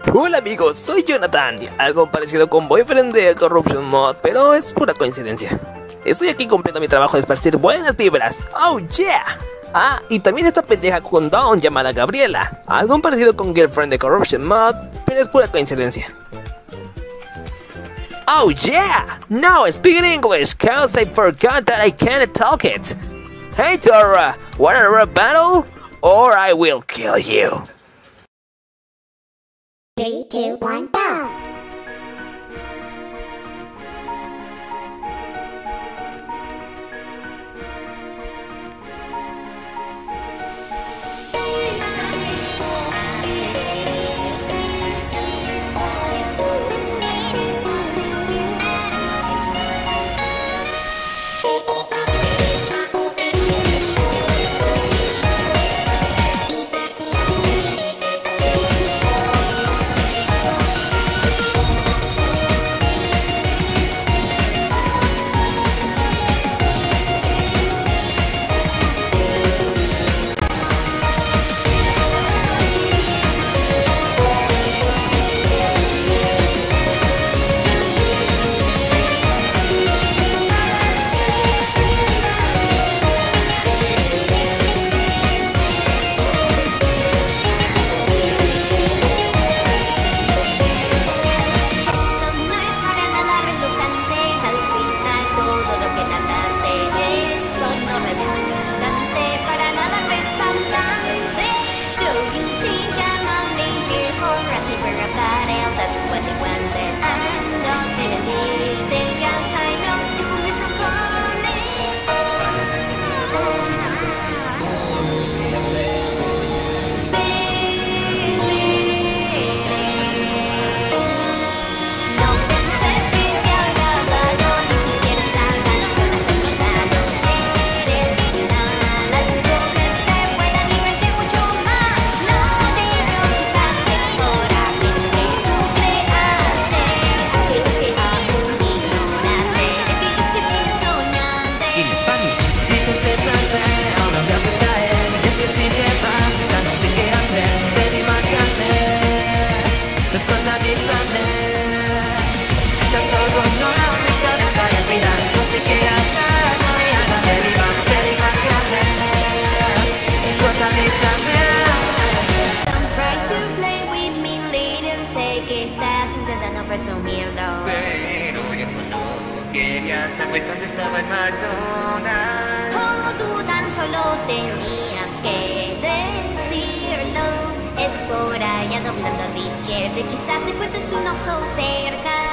Hola amigos, soy Jonathan, algo parecido con Boyfriend de Corruption Mod, pero es pura coincidencia. Estoy aquí cumpliendo mi trabajo de esparcir buenas vibras. ¡Oh yeah! Ah, y también esta pendeja con Dawn llamada Gabriela, algo parecido con Girlfriend de Corruption Mod, pero es pura coincidencia. Oh yeah! Now speak English, cause I forgot that I can't talk it. Hey Tora, wanna rap battle? Or I will kill you. 3, 2, 1, go! Presumirlo. Pero yo solo quería saber dónde estaba el McDonald's. Como tú tan solo tenías que decirlo. Es por allá doblando a la izquierda, quizás te encuentres un Oxxo cerca.